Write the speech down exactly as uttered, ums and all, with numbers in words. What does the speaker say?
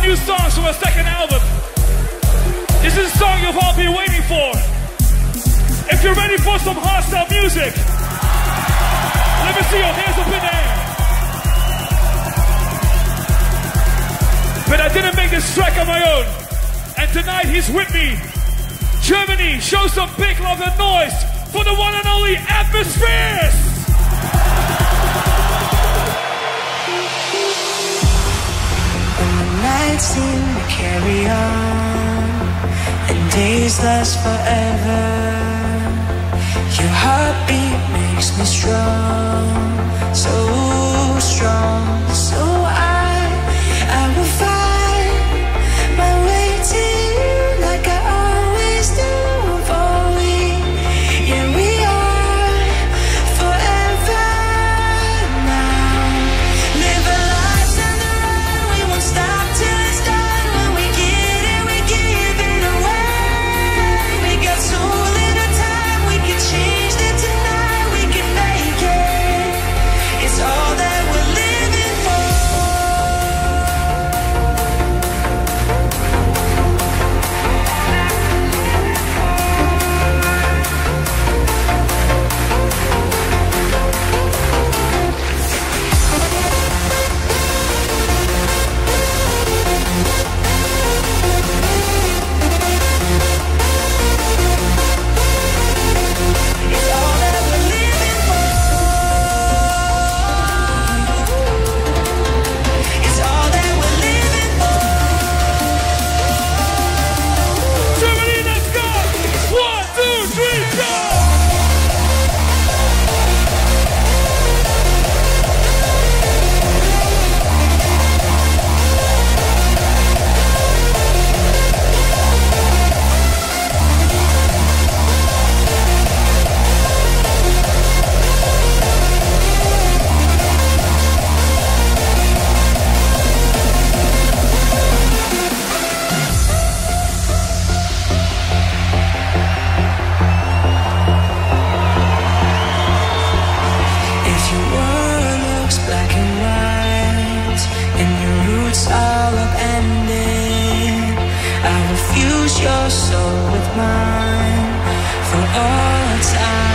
new songs from our second album. This is a song you've all been waiting for. If you're ready for some hardstyle music, let me see your hands up in the air. But I didn't make this track on my own. And tonight he's with me. Germany, show some big love and noise for the one and only Atmospheres! When the nights seem to carry on and days last forever, your heartbeat makes me strong, so strong. So I, I will find my way to you like I always do. For we, yeah, we are forever now. Live our lives on the run, we won't stop till it's done. When we get it, we give it away. We got so little time, we can change it tonight. We can make it. It's all that we're living for. It's all that we're living for. It's all that we're living for. Germany, let's go! One, two, three, go! If your world looks black and white and your roots are upended, I will fuse your soul with mine for all time.